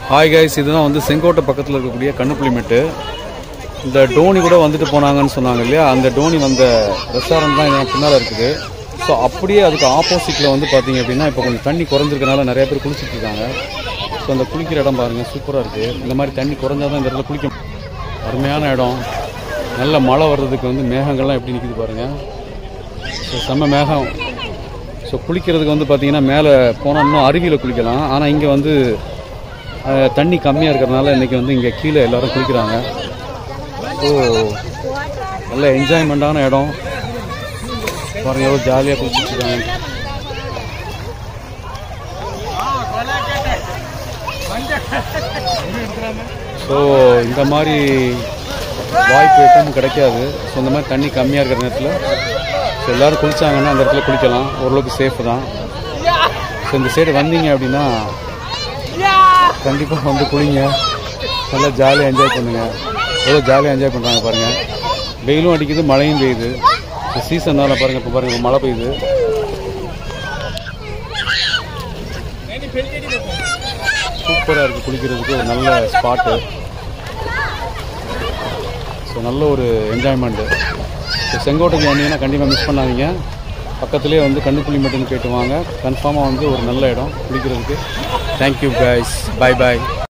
Hi guys, இதுதான் வந்து செங்கோட்டை பக்கத்தில் இருக்கக்கூடிய கண்ணுப்புலிமெட்டு. இந்த டோனி கூட வந்துட்டு போனாங்கன்னு சொன்னாங்க இல்லையா, அந்த டோனி வந்த ரெஸ்டாரண்ட் தான் இதெல்லாம் பின்னால் இருக்குது. ஸோ அப்படியே அதுக்கு ஆப்போசிட்டில் வந்து பார்த்தீங்க அப்படின்னா இப்போ கொஞ்சம் தண்ணி குறைஞ்சிருக்கனால நிறைய பேர் குளிச்சுட்டு இருக்காங்க. ஸோ அந்த குளிக்கிற இடம் பாருங்கள், சூப்பராக இருக்குது. இந்த மாதிரி தண்ணி குறைஞ்சாதான் இந்த இடத்துல குளிக்க அருமையான இடம். நல்ல மழை வர்றதுக்கு வந்து மேகங்கள்லாம் எப்படி நிற்கிது பாருங்கள். ஸோ செம்ம மேகம். ஸோ குளிக்கிறதுக்கு வந்து பார்த்தீங்கன்னா மேலே போனால் இன்னும் அருவியில் குளிக்கலாம். ஆனால் இங்கே வந்து தண்ணி கம்மியாக இருக்கிறதுனால இன்றைக்கி வந்து இங்கே கீழே எல்லோரும் குளிக்கிறாங்க. ஸோ நல்ல என்ஜாய்மெண்ட்டான இடம் பாருங்கள், எவ்வளோ ஜாலியாக குளிச்சுட்ருக்காங்க. ஸோ இந்த மாதிரி வாய்ப்பு எப்பவும் கிடைக்காது. ஸோ இந்த மாதிரி தண்ணி கம்மியாக இருக்கிற நேரத்தில் ஸோ எல்லோரும் குளித்தாங்கன்னா அந்த இடத்துல குளிக்கலாம், ஓரளவுக்கு சேஃபு தான். ஸோ இந்த சைடு வந்தீங்க அப்படின்னா கண்டிப்பாக வந்து குளிங்க, நல்லா ஜாலியாக என்ஜாய் பண்ணுங்கள். எவ்வளோ ஜாலியாக என்ஜாய் பண்ணுறாங்க பாருங்கள். வெயிலும் அடிக்குது, மழையும் பெய்யுது. இந்த சீசன்னால பாருங்கள், இப்போ பாருங்கள் மழை பெய்யுது. சூப்பராக இருக்குது குளிக்கிறதுக்கு, ஒரு நல்ல ஸ்பாட்டு. ஸோ நல்ல ஒரு என்ஜாய்மெண்ட்டு. ஸோ செங்கோட்டைக்கு வந்தீங்கன்னா கண்டிப்பாக மிஸ் பண்ணாதீங்க. பக்கத்துலேயே வந்து கண்ணுப்புலிமெட்டுன்னு போய்ட்டு வாங்க. கன்ஃபார்மாக வந்து ஒரு நல்ல இடம் குளிக்கிறதுக்கு. தேங்க்யூ கைஸ், பை பாய்.